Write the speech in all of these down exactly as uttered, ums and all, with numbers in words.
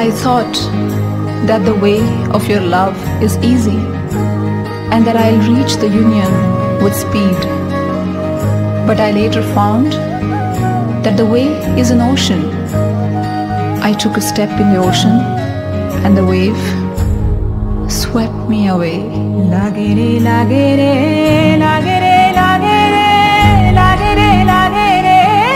I thought that the way of your love is easy and that I'll reach the union with speed. But I later found that the way is an ocean. I took a step in the ocean and the wave swept me away. Lage re, lage re, lage re, lage re, lage re, lage re,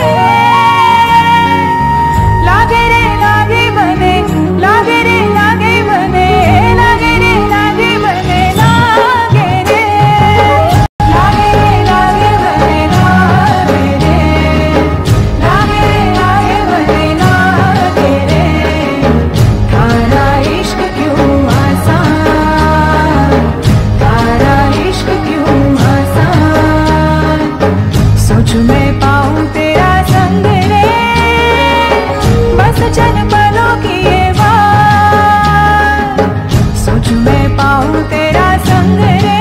lage re, lage bane, lage re, lage bane, lage re, lage bane, lage re, lage re, lage bane, lage re, lage re, lage bane, lage re, थारा इश्क क्यों आसान, तारा इश्क क्यों आसान, सोचूं मैं पाऊं तेरा संग रे, बस चंद पलों की ये बात, सोचूं मैं पाऊं तेरा संग रे,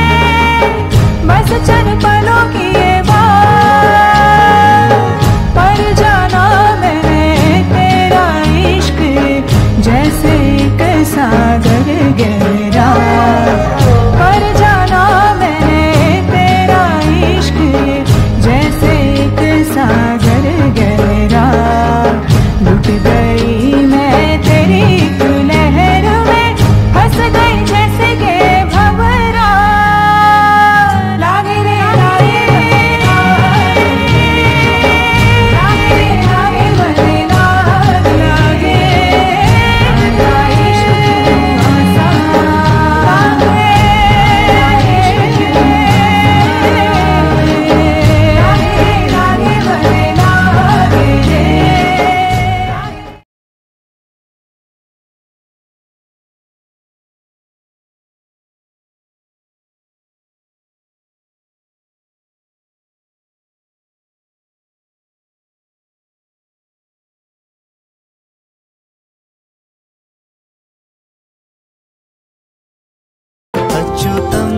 बस चंद पलों की ये बात, पर जाना मैंने तेरा इश्क जैसे एक सागर गहरा, पर जाना मैंने तेरा इश्क जैसे एक सागर गहरा, लुट गई मैं तेरी एक लहर में, फंस गई जैसे के भंवरा, लागे रे लागे रे, लागे रे लागे बने लागे, लागे तारा इश्क क्यों आसान, लागे इश्क क्यों, लागे लागे बने लागे रे। अच्युतं